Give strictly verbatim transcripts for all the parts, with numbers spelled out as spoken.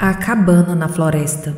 A cabana na floresta.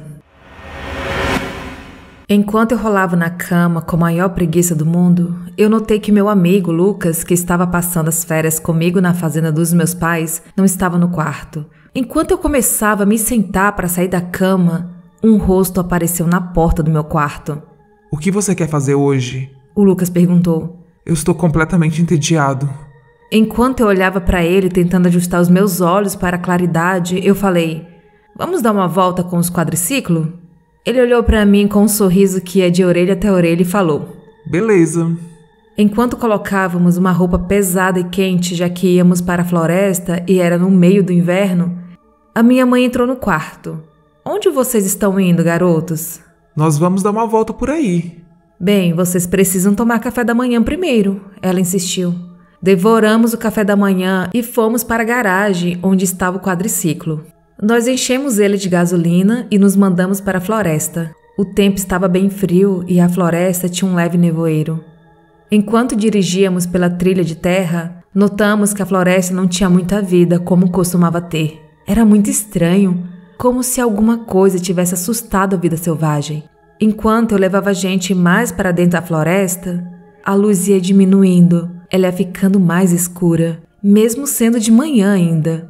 Enquanto eu rolava na cama com a maior preguiça do mundo, eu notei que meu amigo Lucas, que estava passando as férias comigo na fazenda dos meus pais, não estava no quarto. Enquanto eu começava a me sentar para sair da cama, um rosto apareceu na porta do meu quarto. O que você quer fazer hoje? O Lucas perguntou. Eu estou completamente entediado. Enquanto eu olhava para ele tentando ajustar os meus olhos para a claridade, eu falei: vamos dar uma volta com os quadriciclos? Ele olhou para mim com um sorriso que ia de orelha até orelha e falou: beleza. Enquanto colocávamos uma roupa pesada e quente, já que íamos para a floresta e era no meio do inverno, a minha mãe entrou no quarto. Onde vocês estão indo, garotos? Nós vamos dar uma volta por aí. Bem, vocês precisam tomar café da manhã primeiro, ela insistiu. Devoramos o café da manhã e fomos para a garagem onde estava o quadriciclo. Nós enchemos ele de gasolina e nos mandamos para a floresta. O tempo estava bem frio e a floresta tinha um leve nevoeiro. Enquanto dirigíamos pela trilha de terra, notamos que a floresta não tinha muita vida como costumava ter. Era muito estranho, como se alguma coisa tivesse assustado a vida selvagem. Enquanto eu levava a gente mais para dentro da floresta, a luz ia diminuindo, ela ia ficando mais escura, mesmo sendo de manhã ainda.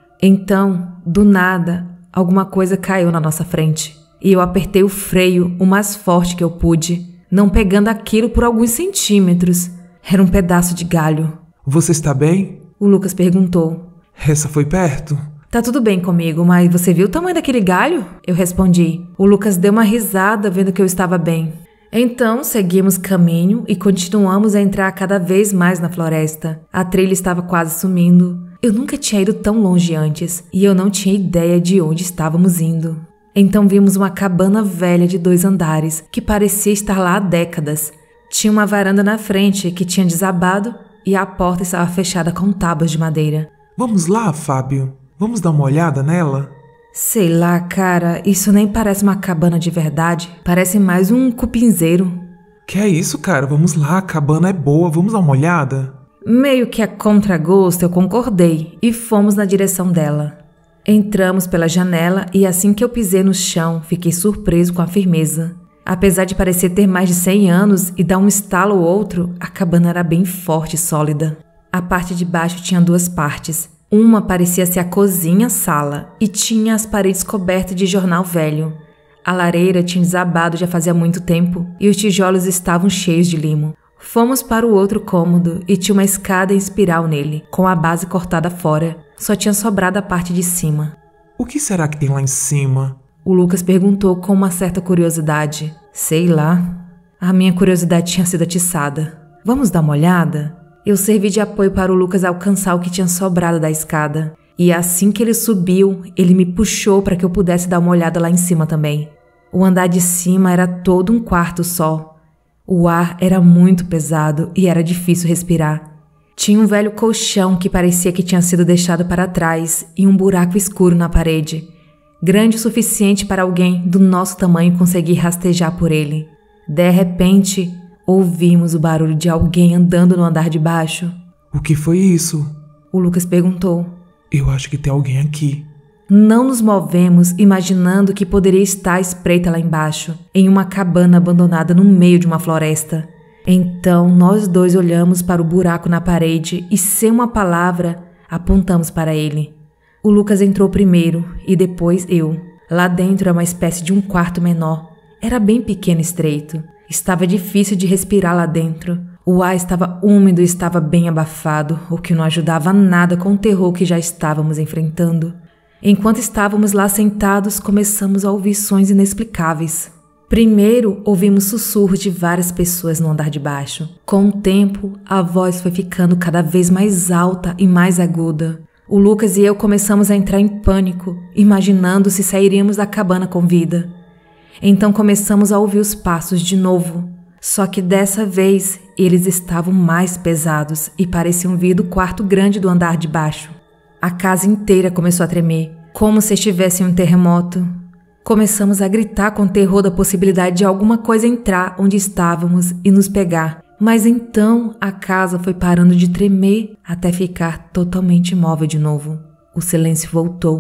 Então, do nada, alguma coisa caiu na nossa frente e eu apertei o freio o mais forte que eu pude, não pegando aquilo por alguns centímetros. Era um pedaço de galho. Você está bem? O Lucas perguntou. Essa foi perto? Tá tudo bem comigo, mas você viu o tamanho daquele galho? Eu respondi. O Lucas deu uma risada vendo que eu estava bem. Então, seguimos caminho e continuamos a entrar cada vez mais na floresta. A trilha estava quase sumindo. Eu nunca tinha ido tão longe antes e eu não tinha ideia de onde estávamos indo. Então vimos uma cabana velha de dois andares que parecia estar lá há décadas. Tinha uma varanda na frente que tinha desabado e a porta estava fechada com tábuas de madeira. Vamos lá, Fábio. Vamos dar uma olhada nela? Sei lá, cara, isso nem parece uma cabana de verdade. Parece mais um cupinzeiro. Que é isso, cara? Vamos lá, a cabana é boa, vamos dar uma olhada? Meio que a contragosto eu concordei e fomos na direção dela. Entramos pela janela e assim que eu pisei no chão, fiquei surpreso com a firmeza. Apesar de parecer ter mais de cem anos e dar um estalo ou outro, a cabana era bem forte e sólida. A parte de baixo tinha duas partes. Uma parecia ser a cozinha-sala e tinha as paredes cobertas de jornal velho. A lareira tinha desabado já fazia muito tempo e os tijolos estavam cheios de limo. Fomos para o outro cômodo e tinha uma escada em espiral nele, com a base cortada fora. Só tinha sobrado a parte de cima. O que será que tem lá em cima? O Lucas perguntou com uma certa curiosidade. Sei lá. A minha curiosidade tinha sido atiçada. Vamos dar uma olhada? Eu servi de apoio para o Lucas alcançar o que tinha sobrado da escada. E assim que ele subiu, ele me puxou para que eu pudesse dar uma olhada lá em cima também. O andar de cima era todo um quarto só. O ar era muito pesado e era difícil respirar. Tinha um velho colchão que parecia que tinha sido deixado para trás e um buraco escuro na parede, grande o suficiente para alguém do nosso tamanho conseguir rastejar por ele. De repente, ouvimos o barulho de alguém andando no andar de baixo. O que foi isso? O Lucas perguntou. Eu acho que tem alguém aqui. Não nos movemos, imaginando que poderia estar à espreita lá embaixo, em uma cabana abandonada no meio de uma floresta. Então, nós dois olhamos para o buraco na parede e, sem uma palavra, apontamos para ele. O Lucas entrou primeiro e depois eu. Lá dentro era uma espécie de um quarto menor. Era bem pequeno e estreito. Estava difícil de respirar lá dentro. O ar estava úmido e estava bem abafado, o que não ajudava nada com o terror que já estávamos enfrentando. Enquanto estávamos lá sentados, começamos a ouvir sons inexplicáveis. Primeiro, ouvimos sussurros de várias pessoas no andar de baixo. Com o tempo, a voz foi ficando cada vez mais alta e mais aguda. O Lucas e eu começamos a entrar em pânico, imaginando se sairíamos da cabana com vida. Então começamos a ouvir os passos de novo. Só que dessa vez, eles estavam mais pesados e pareciam vir do quarto grande do andar de baixo. A casa inteira começou a tremer, como se estivesse em um terremoto. Começamos a gritar com terror da possibilidade de alguma coisa entrar onde estávamos e nos pegar. Mas então a casa foi parando de tremer até ficar totalmente imóvel de novo. O silêncio voltou.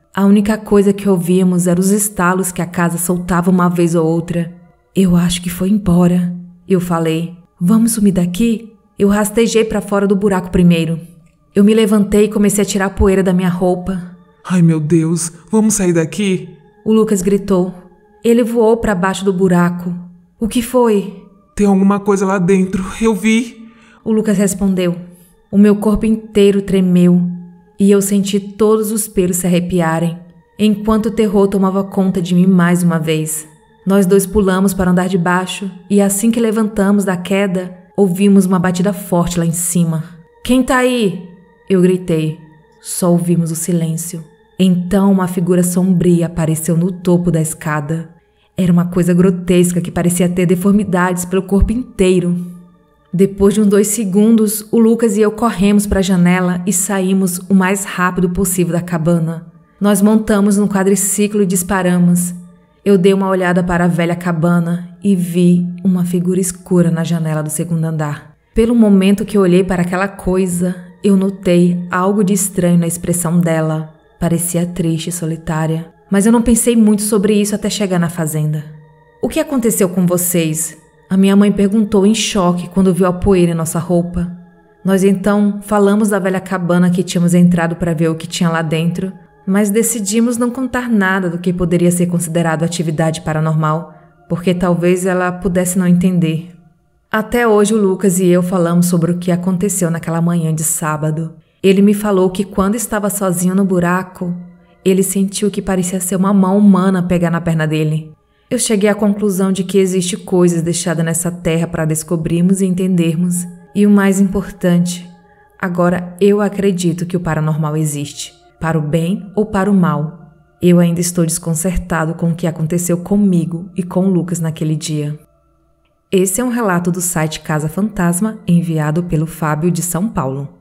A única coisa que ouvíamos eram os estalos que a casa soltava uma vez ou outra. Eu acho que foi embora. Eu falei, vamos sumir daqui? Eu rastejei para fora do buraco primeiro. Eu me levantei e comecei a tirar a poeira da minha roupa. Ai, meu Deus, vamos sair daqui? O Lucas gritou. Ele voou para baixo do buraco. O que foi? Tem alguma coisa lá dentro, eu vi. O Lucas respondeu. O meu corpo inteiro tremeu e eu senti todos os pelos se arrepiarem, enquanto o terror tomava conta de mim mais uma vez. Nós dois pulamos para o andar de baixo e assim que levantamos da queda, ouvimos uma batida forte lá em cima. Quem tá aí? Eu gritei. Só ouvimos o silêncio. Então uma figura sombria apareceu no topo da escada. Era uma coisa grotesca que parecia ter deformidades pelo corpo inteiro. Depois de uns dois segundos, o Lucas e eu corremos para a janela e saímos o mais rápido possível da cabana. Nós montamos no quadriciclo e disparamos. Eu dei uma olhada para a velha cabana e vi uma figura escura na janela do segundo andar. Pelo momento que eu olhei para aquela coisa, eu notei algo de estranho na expressão dela. Parecia triste e solitária, mas eu não pensei muito sobre isso até chegar na fazenda. O que aconteceu com vocês? A minha mãe perguntou em choque quando viu a poeira em nossa roupa. Nós então falamos da velha cabana que tínhamos entrado para ver o que tinha lá dentro, mas decidimos não contar nada do que poderia ser considerado atividade paranormal, porque talvez ela pudesse não entender. Até hoje o Lucas e eu falamos sobre o que aconteceu naquela manhã de sábado. Ele me falou que quando estava sozinho no buraco, ele sentiu que parecia ser uma mão humana pegar na perna dele. Eu cheguei à conclusão de que existe coisas deixadas nessa terra para descobrirmos e entendermos. E o mais importante, agora eu acredito que o paranormal existe, para o bem ou para o mal. Eu ainda estou desconcertado com o que aconteceu comigo e com o Lucas naquele dia. Esse é um relato do site Casa Fantasma, enviado pelo Fábio de São Paulo.